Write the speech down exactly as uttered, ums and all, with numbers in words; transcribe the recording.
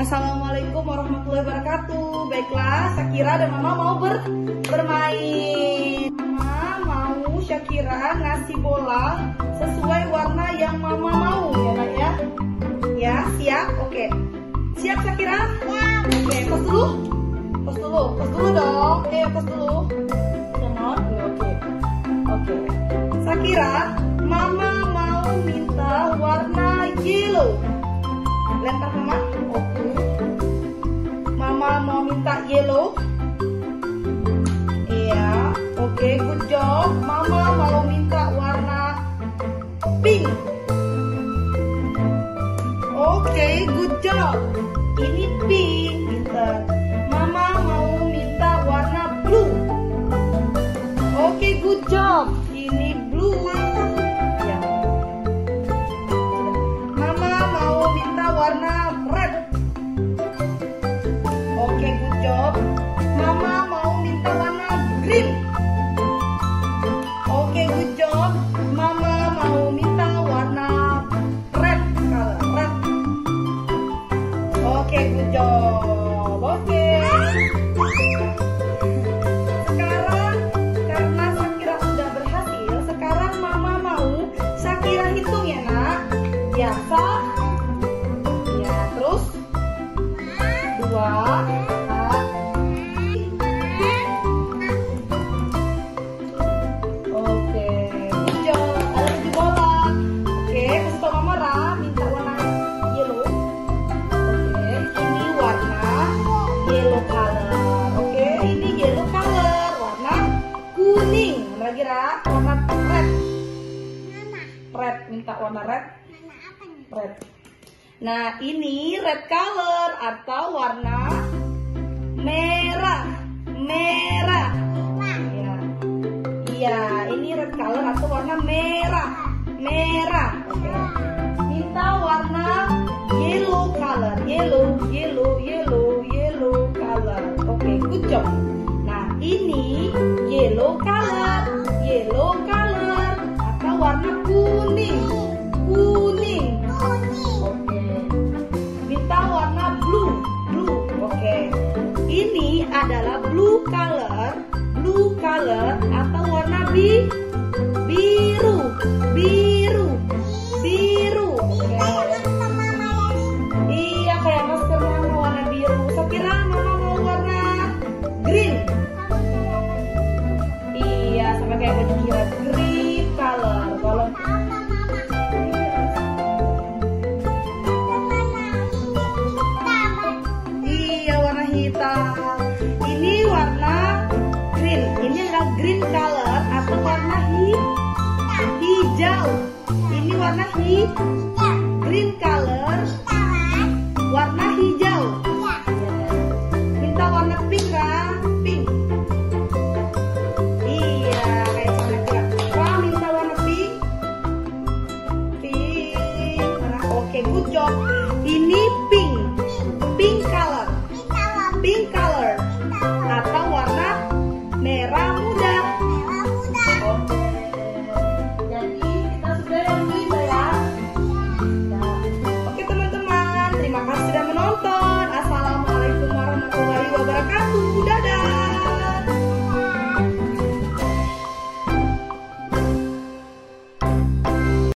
Assalamualaikum warahmatullahi wabarakatuh. Baiklah, Shakira dan Mama mau ber bermain. Mama mau Shakira ngasih bola sesuai warna yang Mama mau, ya nak ya. Ya, siap? Oke. Siap Shakira? Siap. Oke, pos dulu. Pos dulu, pos dulu dong. Ayo pos dulu. Senot. Oke. Oke. Shakira, Mama mau minta warna yellow. Lempar Mama. Oke. Mama mau minta yellow. Iya. Oke, good job. Mama mau minta warna pink. Oke, good job. Ini pink. Pintar. Mama mau minta warna blue. Oke, good job. Ini blue. Ya. Mama mau minta warna red. Oke, good job. Mama mau minta warna green. Oke, good job. Mama mau minta warna red color. Red. Oke, good job. Oke. Sekarang karena Shakira sudah berhasil, sekarang Mama mau Shakira hitung ya nak. Biasa. Ya, terus dua. Oke, good job. Ada tujuh bola. Oke, kasih tau Mama Ra, minta warna yellow. Oke, ini warna yellow color. Oke, ini yellow color. Warna kuning. Mana lagi Ra? Warna red. Red, minta warna red. Red. Nah, ini red color atau warna merah. Merah. Iya. Iya, ini red color atau warna merah. Merah. Oke. Minta warna yellow color. Yellow, yellow, yellow, yellow color. Oke, good job. Nah, ini yellow color. Yellow color atau warna kuning. Kuning. Oke. Minta warna blue. Blue. Oke. Ini adalah blue color. Blue color atau warna bi biru. Biru. Biru. Oke. Iya, kayak masker Mama warna biru. Shakira, Mama mau warna green. Iya, sama kayak baju Kira, green color. Kalau iya warna hitam. Ini warna green. Ini adalah green color atau warna hi hijau. Ini warna hi green color. Warna hijau. Minta warna pink kan? Pink. Iya, kayak sama Kira. Wah, minta warna pink. Pink. Warna oke, good job. Ini